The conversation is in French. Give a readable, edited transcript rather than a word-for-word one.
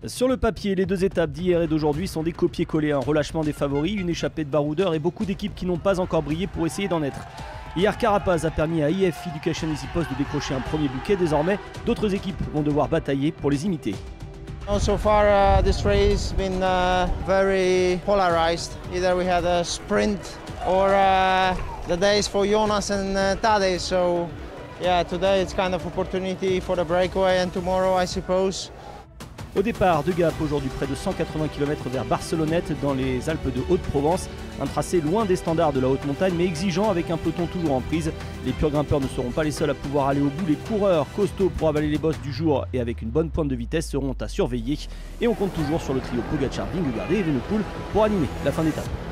Sur le papier, les deux étapes d'hier et d'aujourd'hui sont des copier-coller, un relâchement des favoris, une échappée de baroudeurs et beaucoup d'équipes qui n'ont pas encore brillé pour essayer d'en être. Hier, Carapaz a permis à IF Education Easy Post de décrocher un premier bouquet. Désormais, d'autres équipes vont devoir batailler pour les imiter. So far, this race has been very polarized. Either we had a sprint or the days for Jonas and Tadej. So, yeah, today it's kind of opportunity for the breakaway, and tomorrow, I suppose. Au départ de Gap, aujourd'hui près de 180 km vers Barcelonnette dans les Alpes de Haute-Provence. Un tracé loin des standards de la haute montagne mais exigeant avec un peloton toujours en prise. Les purs grimpeurs ne seront pas les seuls à pouvoir aller au bout. Les coureurs costauds pour avaler les bosses du jour et avec une bonne pointe de vitesse seront à surveiller. Et on compte toujours sur le trio Pogacar, Vingegaard et Evenepoel pour animer la fin d'étape.